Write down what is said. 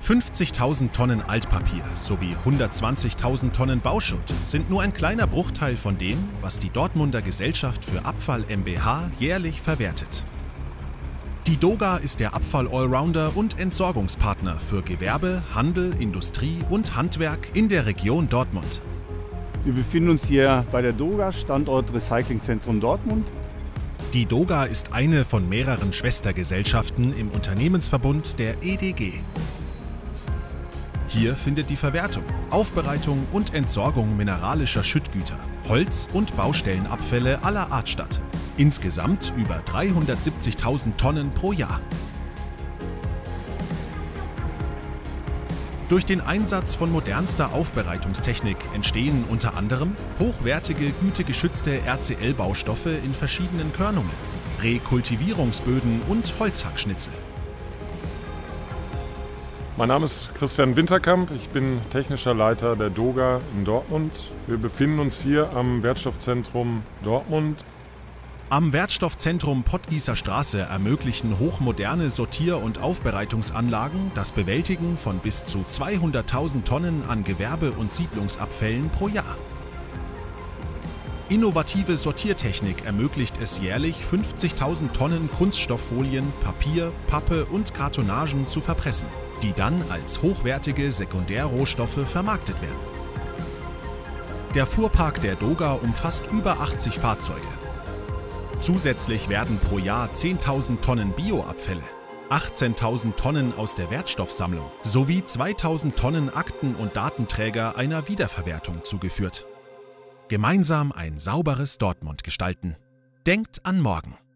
50.000 Tonnen Altpapier sowie 120.000 Tonnen Bauschutt sind nur ein kleiner Bruchteil von dem, was die Dortmunder Gesellschaft für Abfall mbH jährlich verwertet. Die DOGA ist der Abfall-Allrounder und Entsorgungspartner für Gewerbe, Handel, Industrie und Handwerk in der Region Dortmund. Wir befinden uns hier bei der DOGA, Standort Recyclingzentrum Dortmund. Die DOGA ist eine von mehreren Schwestergesellschaften im Unternehmensverbund der EDG. Hier findet die Verwertung, Aufbereitung und Entsorgung mineralischer Schüttgüter, Holz- und Baustellenabfälle aller Art statt. Insgesamt über 370.000 Tonnen pro Jahr. Durch den Einsatz von modernster Aufbereitungstechnik entstehen unter anderem hochwertige, gütegeschützte RCL-Baustoffe in verschiedenen Körnungen, Rekultivierungsböden und Holzhackschnitzel. Mein Name ist Christian Winterkamp, ich bin technischer Leiter der DOGA in Dortmund. Wir befinden uns hier am Wertstoffzentrum Dortmund. Am Wertstoffzentrum Pottgießer Straße ermöglichen hochmoderne Sortier- und Aufbereitungsanlagen das Bewältigen von bis zu 200.000 Tonnen an Gewerbe- und Siedlungsabfällen pro Jahr. Innovative Sortiertechnik ermöglicht es jährlich, 50.000 Tonnen Kunststofffolien, Papier, Pappe und Kartonagen zu verpressen, die dann als hochwertige Sekundärrohstoffe vermarktet werden. Der Fuhrpark der DOGA umfasst über 80 Fahrzeuge. Zusätzlich werden pro Jahr 10.000 Tonnen Bioabfälle, 18.000 Tonnen aus der Wertstoffsammlung sowie 2.000 Tonnen Akten- und Datenträger einer Wiederverwertung zugeführt. Gemeinsam ein sauberes Dortmund gestalten. Denkt an morgen.